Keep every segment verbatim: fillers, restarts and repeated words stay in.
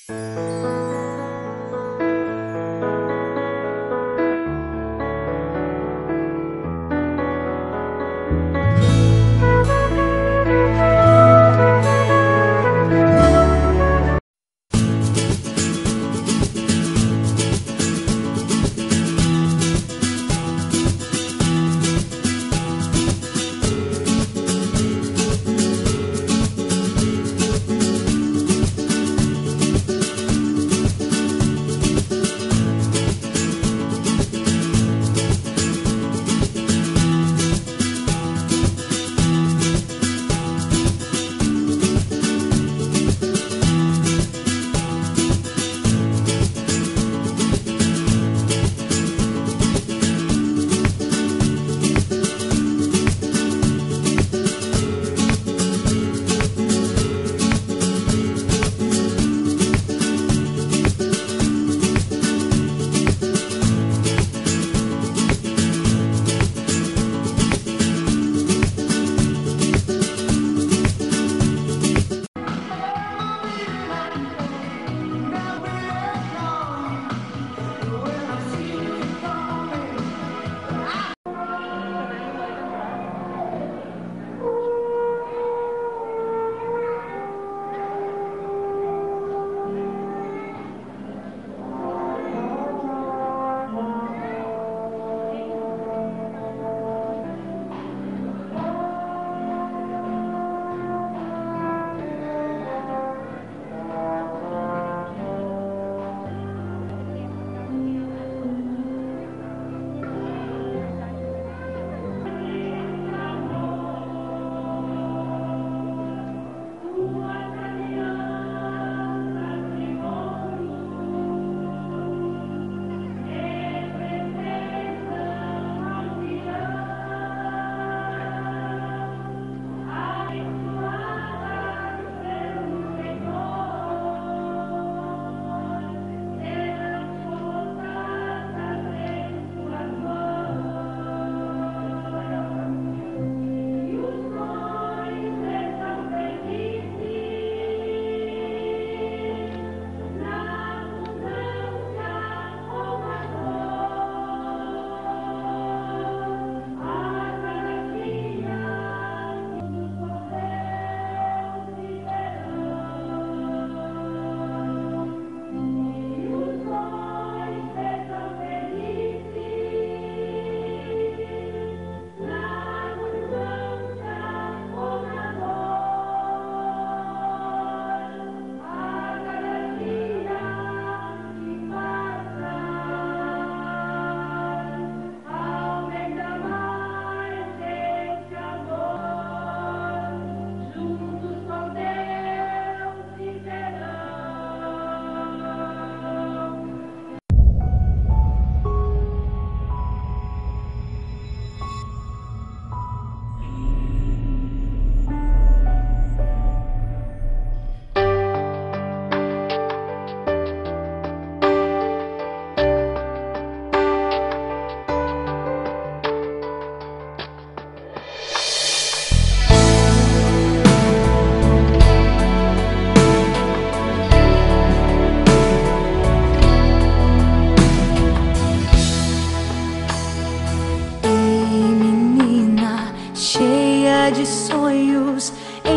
de sonhos,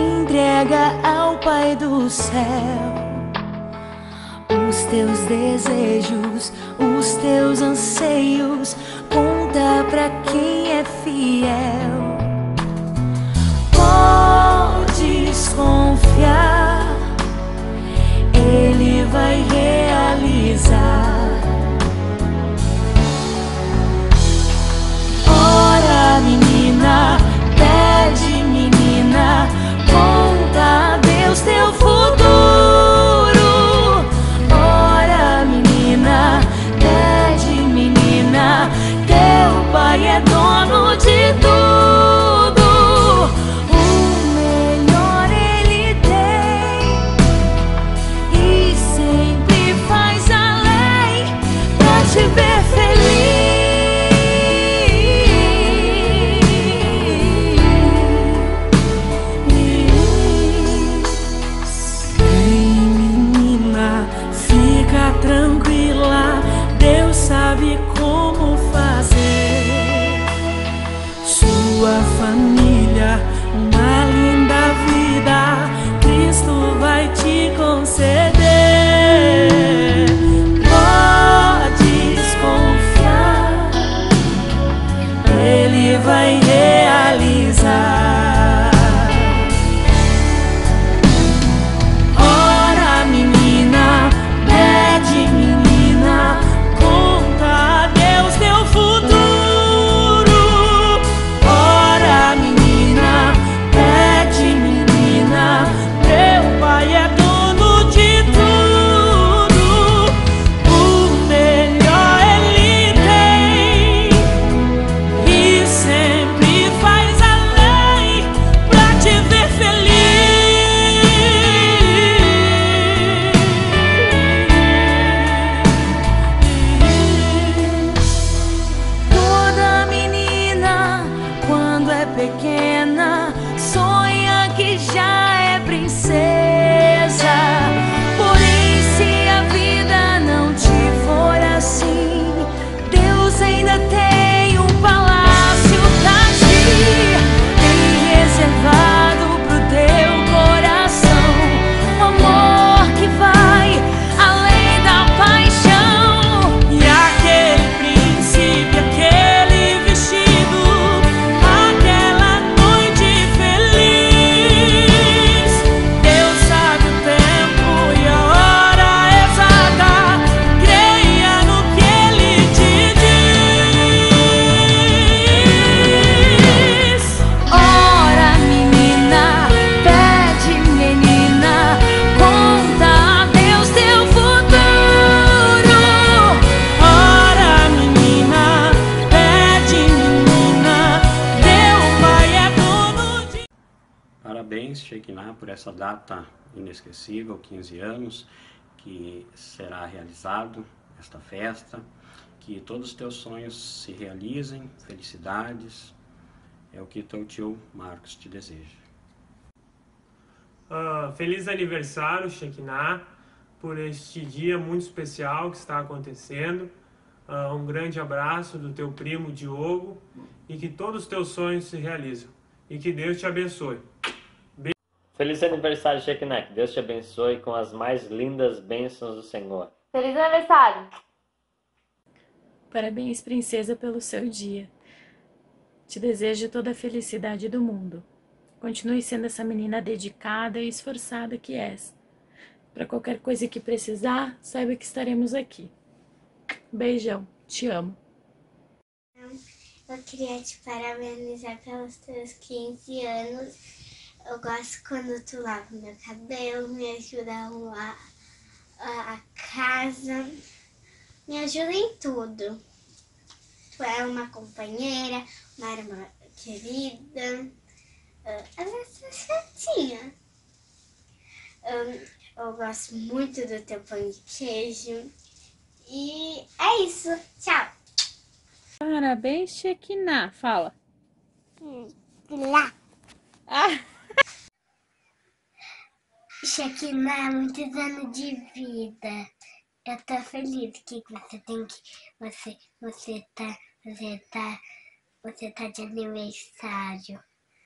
entrega ao Pai do céu os teus desejos, os teus anseios, conta pra quem é fiel. Podes confiar, Ele vai realizar. Ora, menina, pede, menina, conta a Deus teu futuro. Ora, menina, pede, menina, teu Pai é dono de tudo. O melhor Ele tem. Shekinah por essa data inesquecível, quinze anos, que será realizado esta festa, que todos os teus sonhos se realizem, felicidades, é o que teu tio Marcos te deseja. Uh, feliz aniversário, Shekinah, por este dia muito especial que está acontecendo. Uh, um grande abraço do teu primo Diogo e que todos os teus sonhos se realizem. E que Deus te abençoe. Be Feliz aniversário, Shekinah. Que Deus te abençoe com as mais lindas bênçãos do Senhor. Feliz aniversário! Parabéns, princesa, pelo seu dia. Te desejo toda a felicidade do mundo. Continue sendo essa menina dedicada e esforçada que és. Para qualquer coisa que precisar, saiba que estaremos aqui. Beijão, te amo. Eu queria te parabenizar pelos teus quinze anos. Eu gosto quando tu lava meu cabelo, me ajuda a arrumar a casa, me ajuda em tudo. Tu é uma companheira, uma irmã querida, uh, ela é chatinha. Um, eu gosto muito do teu pão de queijo. E é isso. Tchau. Parabéns, Shekinah. Fala. Lá. Ah. Shekinah, muitos anos de vida. Eu tô feliz que você tem que. Você, você tá. Você tá. Você tá de aniversário.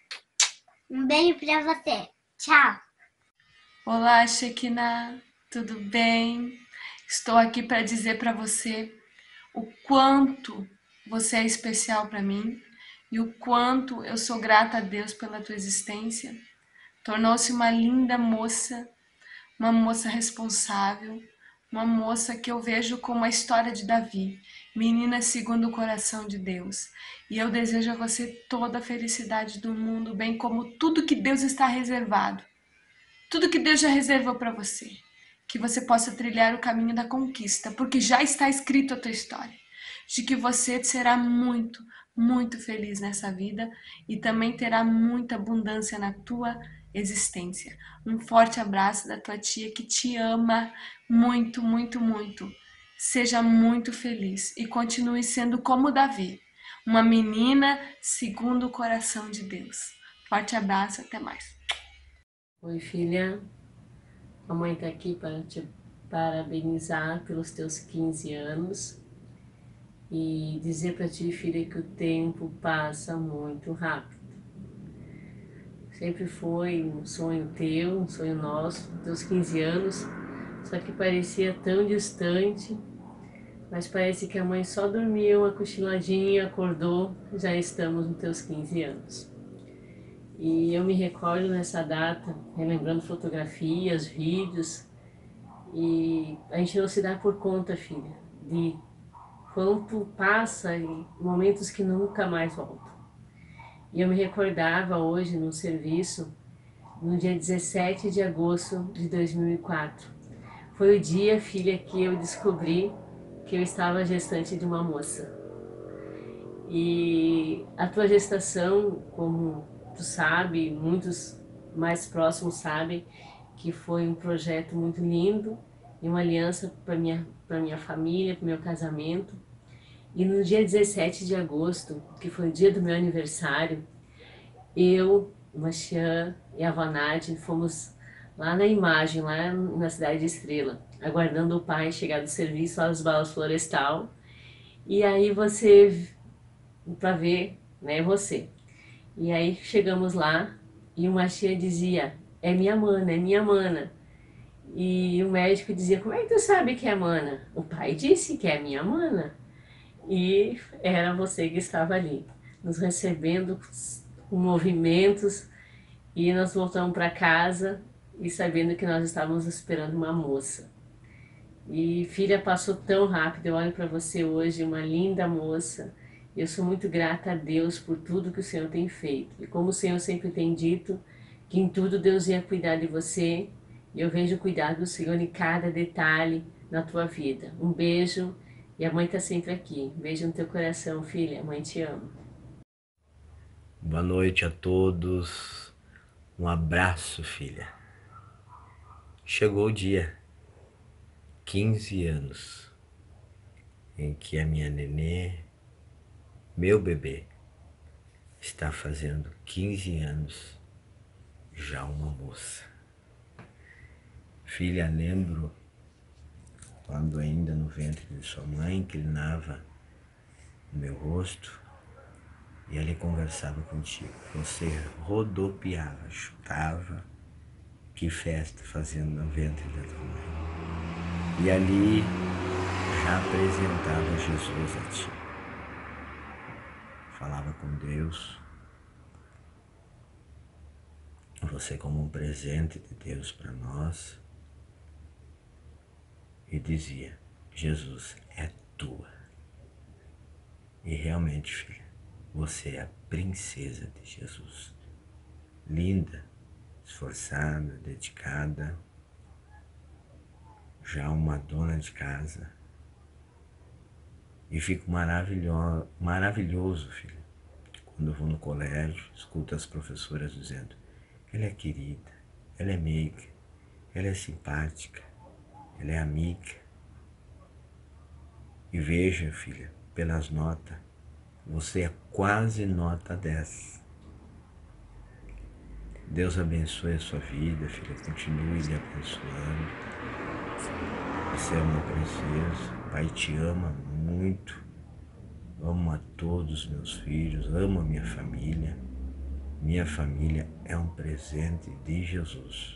Um beijo pra você. Tchau. Olá, Shekinah. Tudo bem? Estou aqui para dizer para você o quanto você é especial para mim e o quanto eu sou grata a Deus pela tua existência. Tornou-se uma linda moça, uma moça responsável, uma moça que eu vejo como a história de Davi, menina segundo o coração de Deus. E eu desejo a você toda a felicidade do mundo, bem como tudo que Deus está reservado, tudo que Deus já reservou para você. Que você possa trilhar o caminho da conquista, porque já está escrito a tua história, de que você será muito, muito feliz nessa vida e também terá muita abundância na tua existência. Um forte abraço da tua tia que te ama muito, muito, muito. Seja muito feliz e continue sendo como Davi, uma menina segundo o coração de Deus. Forte abraço, até mais. Oi, filha. A mãe está aqui para te parabenizar pelos teus quinze anos e dizer para ti, filha, que o tempo passa muito rápido. Sempre foi um sonho teu, um sonho nosso, teus quinze anos, só que parecia tão distante, mas parece que a mãe só dormia uma cochiladinha, acordou, já estamos nos teus quinze anos. E eu me recordo nessa data, relembrando fotografias, vídeos, e a gente não se dá por conta, filha, de quanto passa em momentos que nunca mais voltam. E eu me recordava hoje no serviço, no dia dezessete de agosto de dois mil e quatro. Foi o dia, filha, que eu descobri que eu estava gestante de uma moça. E a tua gestação, como tu sabe, muitos mais próximos sabem, que foi um projeto muito lindo e uma aliança para minha para minha família, para o meu casamento. E no dia dezessete de agosto, que foi o dia do meu aniversário, eu, Machian e a Vanade fomos lá na imagem, lá na cidade de Estrela, aguardando o pai chegar do serviço lá dos Balas Florestal. E aí você, para ver, né, você. E aí chegamos lá e o Machian dizia, é minha mana, é minha mana. E o médico dizia, como é que tu sabe que é mana? O pai disse que é minha mana. E era você que estava ali, nos recebendo com movimentos, e nós voltamos para casa e sabendo que nós estávamos esperando uma moça. E filha, passou tão rápido, eu olho para você hoje, uma linda moça. Eu sou muito grata a Deus por tudo que o Senhor tem feito. E como o Senhor sempre tem dito, que em tudo Deus ia cuidar de você, e eu vejo o cuidado do Senhor em cada detalhe na tua vida. Um beijo, e a mãe está sempre aqui. Beijo no teu coração, filha. A mãe te ama. Boa noite a todos. Um abraço, filha. Chegou o dia, quinze anos, em que a minha nenê, meu bebê, está fazendo quinze anos, já uma moça. Filha, lembro quando ainda no ventre de sua mãe inclinava o meu rosto e ele conversava contigo. Você rodopiava, chutava, que festa fazendo no ventre da tua mãe. E ali já apresentava Jesus a ti. Falava com Deus, você como um presente de Deus para nós, e dizia, Jesus é tua. E realmente, filha, você é a princesa de Jesus. Linda, esforçada, dedicada, já uma dona de casa. E fico maravilhoso, maravilhoso, filha, quando eu vou no colégio, escuto as professoras dizendo, ela é querida, ela é meiga, ela é simpática, ela é amiga. E veja, filha, pelas notas, você é quase nota dez. Deus abençoe a sua vida, filha, continue lhe abençoando. Você é uma princesa, o Pai te ama muito, amo a todos os meus filhos, amo a minha família. Minha família é um presente de Jesus.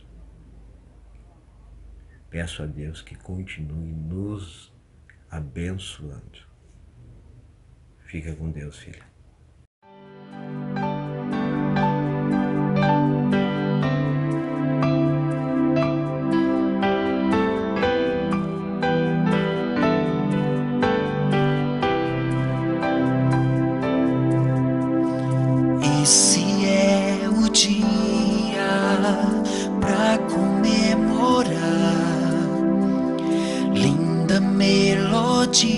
Peço a Deus que continue nos abençoando. Fica com Deus, filha. Esse é o dia pra comemorar, linda melodia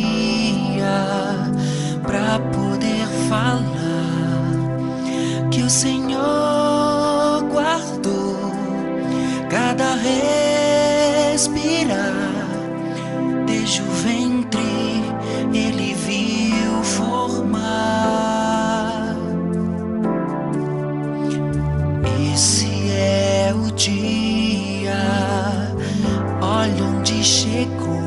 pra poder falar que o Senhor guardou cada respirar, desde o ventre Ele viu formar. Esse é o dia, olha onde chegou.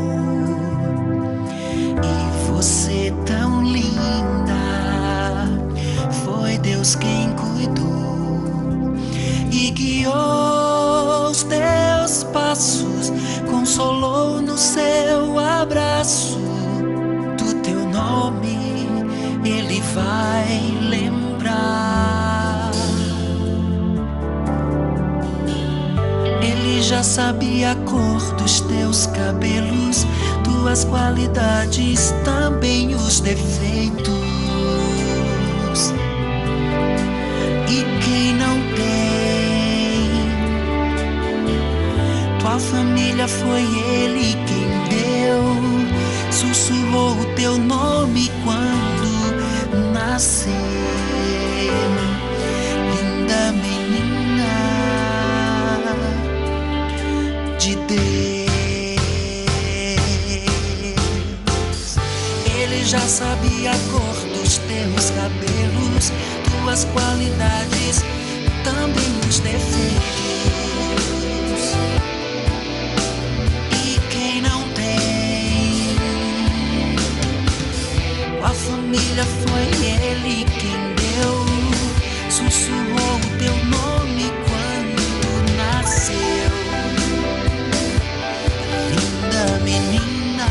E você tão linda, foi Deus quem cuidou e guiou os teus passos, consolou no seu abraço. Do teu nome Ele vai lembrar. Ele já sabia a cor dos teus cabelos, tuas qualidades, também os defeitos. E quem não tem, tua família foi Ele quem deu, sussurrou o teu nome quando nasceu. Linda menina de Deus, Ele já sabia a cor dos teus cabelos, tuas qualidades, também os defeitos. E quem não tem, a família foi Ele quem deu, sussurrou o teu nome quando nasceu. Linda menina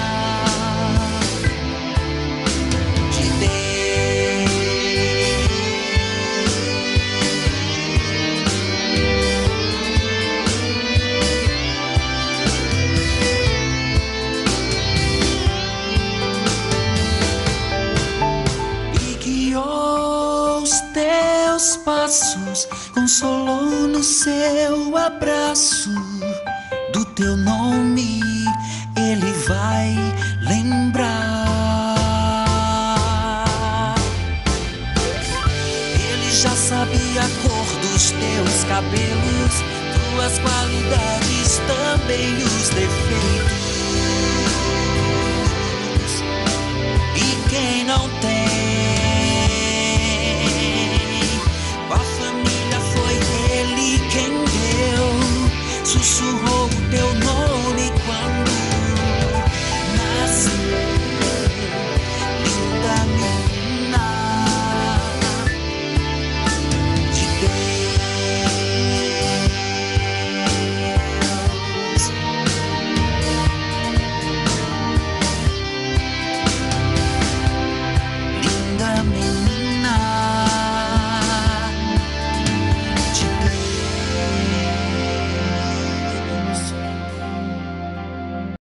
de passos, consolou no seu abraço. Do teu nome